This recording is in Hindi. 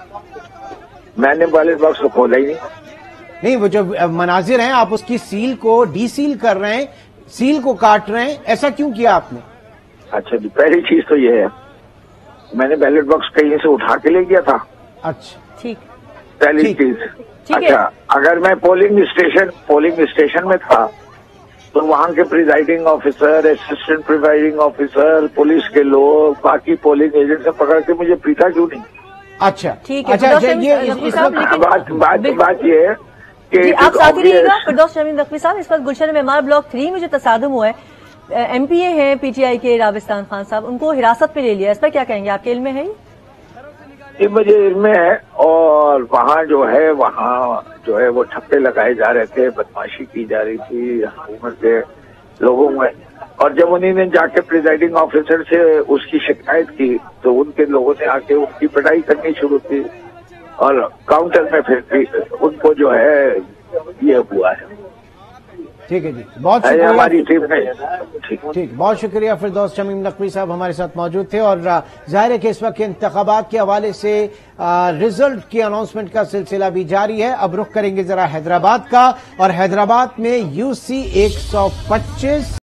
मैंने बैलेट बॉक्स को खोला ही नहीं, वो जो मनाजिर हैं आप उसकी सील को डीसील कर रहे हैं, सील को काट रहे हैं, ऐसा क्यों किया आपने? अच्छा जी, पहली चीज तो ये है, मैंने बैलेट बॉक्स कहीं से उठा के ले गया था। अच्छा, ठीक, पहली चीज। अच्छा, अगर मैं पोलिंग स्टेशन में था तो वहाँ के presiding officer, assistant presiding officer, police के लोग, बाकी पोलिंग एजेंट से पकड़ के मुझे पीटा क्यों नहीं? अच्छा ठीक है। अच्छा, ये बात ये है कि आप साथ ही रहिएगा फिरदौस शमीम नकवी साहब। इस वक्त गुलशन मेमार ब्लॉक 3 में जो तसादुम हुआ है, एमपीए हैं पीटीआई के राबिस्तान खान साहब, उनको हिरासत पे ले लिया, इस पर क्या कहेंगे? आपके इल्म में है ये? मुझे इल्म है। और वहाँ जो है वो ठप्पे लगाए जा रहे थे, बदमाशी की जा रही थी हुकूमत के लोगों में। और जब उन्होंने जाके प्रिजाइडिंग ऑफिसर से उसकी शिकायत की तो उनके लोगों ने आके उनकी पिटाई करनी शुरू की और काउंटर में फिर उनको जो है ये हुआ है। ठीक है जी, बहुत शुक्रिया हमारी टीम ने। ठीक, बहुत शुक्रिया। फिरदौस शमीम नकवी साहब हमारे साथ मौजूद थे। और जाहिर है कि इस वक्त इंतखाबात के हवाले से रिजल्ट की अनाउंसमेंट का सिलसिला भी जारी है। अब रुख करेंगे जरा हैदराबाद का, और हैदराबाद में यूसी 125